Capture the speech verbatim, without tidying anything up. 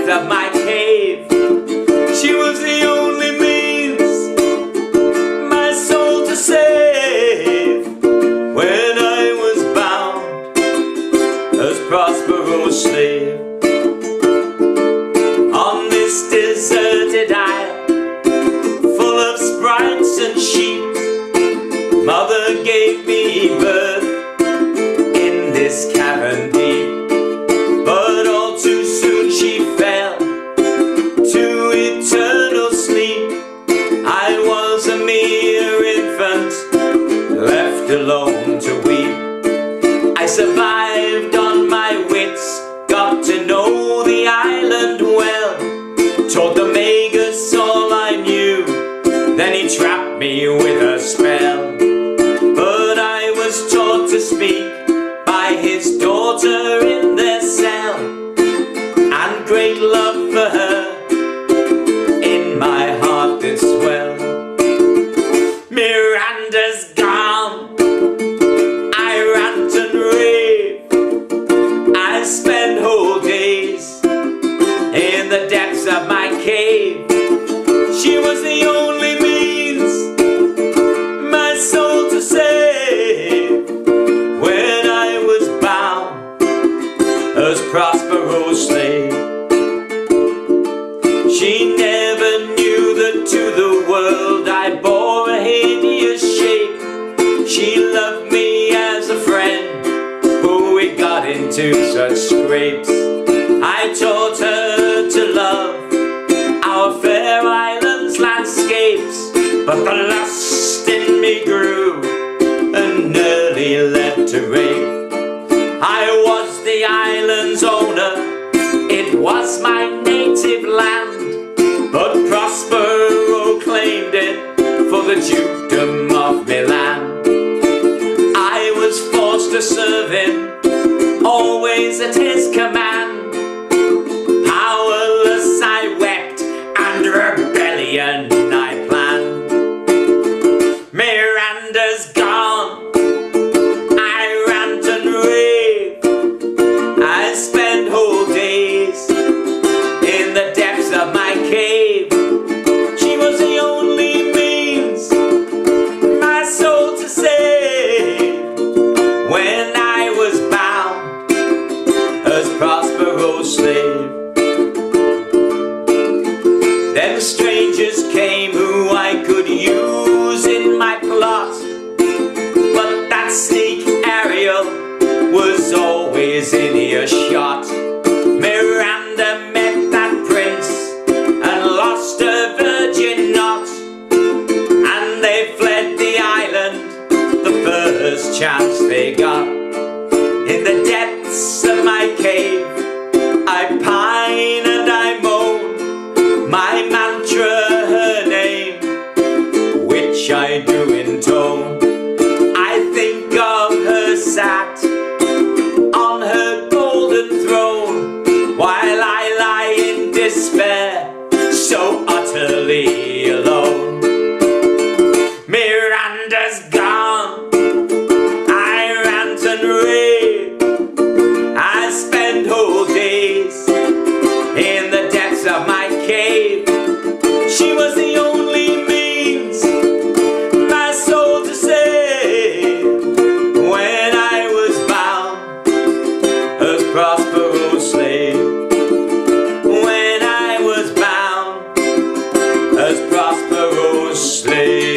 of my cave. She was the only means my soul to save when I was bound as Prospero's slave. On this deserted isle, full of sprites and sheep, Mother gave me birth in this cavern deep. But all too soon she fell to eternal sleep. I was a mere infant, left alone to weep. I survived on my wits, got to know the island well, taught the magus all I knew, then he trapped me with a spell. But I was taught to speak by his daughter in their cell, and great love for her in my heart did swell. Miranda's gone, I rant and rave, I spend whole days in the depths of my cave. She was the only means my soul to save when I was bound as Prospero's slave. She never knew that to the world I bore a hideous shape. She loved me as a friend, but we got into such scrapes. I taught her to love our fair island's landscapes, but the lust in me grew and nearly led to rape. I was the island's owner, it was my native land, but Prospero claimed it for the dukedom of Milan. I was forced to serve him, always at his command. Powerless I wept, and rebellion I planned. Miranda's gone, I rant and rave, I spend whole days in the depths of my cave. She was the only means my soul to save when I was bound as Prospero's slave. Then strangers came who I could use in my plot, but that sneak Ariel was always in earshot. Miranda met that prince and lost her virgin knot, and they fled the island the first chance they got. In the depths of my cave I pine and I moan, my mantra her name, which I do intone. I think of her sat on her golden throne, while I lie in despair, so utterly alone. Miranda's gone, I rant and rave, I spend whole days in the depths of my cave. She was the only means my soul to save when I was bound as Prospero's slave. When I was bound as Prospero's slave.